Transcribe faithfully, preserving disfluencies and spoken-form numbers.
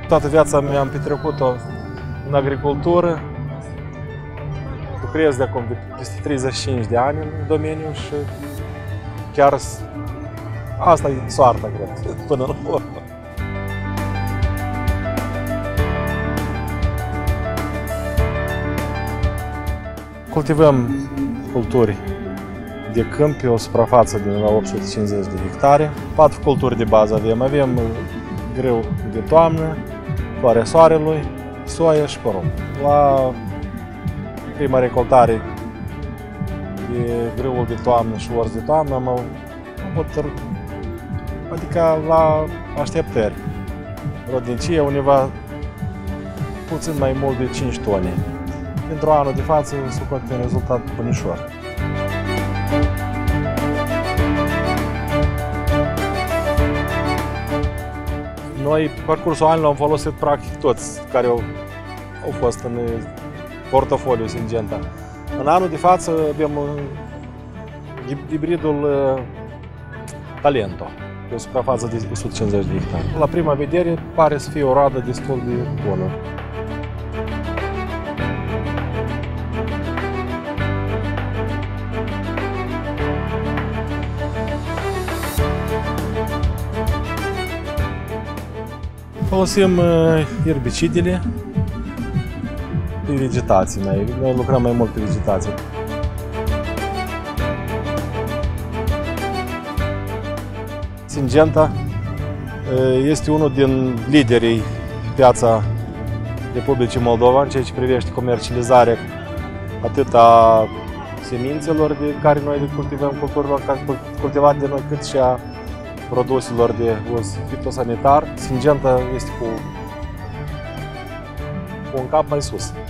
Toată viața mi-am petrecut-o în agricultură. Lucrez de acum de peste treizeci și cinci de ani în domeniu și chiar asta e soarta, cred, până la urmă. Cultivăm culturi de câmp pe o suprafață de la opt sute cincizeci de hectare. Patru culturi de bază avem. Avem grâu de toamnă, floarea soarelui, soia și porumb. La prima recoltare de grâul de toamnă și orz de toamnă am avut, adică la așteptări, rodnicie undeva puțin mai mult de cinci tone. Pentru anul de față s-a făcut un rezultat bunișor. Noi, pe parcursul anilor, am folosit practic toți care au, au fost în portofoliul Syngenta. În anul de față avem hibridul Talento, pe o suprafață de o sută cincizeci de hectare. La prima vedere pare să fie o roadă destul de bună. Folosim erbicidele pe vegetație. Noi, noi lucrăm mai mult pe vegetație. Syngenta este unul din liderii piața Republicii Moldova în ceea ce privește comercializarea atât a semințelor de care noi le cultivăm, culturilor cultivate de noi, cât și a produselor de uz fitosanitar. Syngenta este cu, cu un cap mai sus.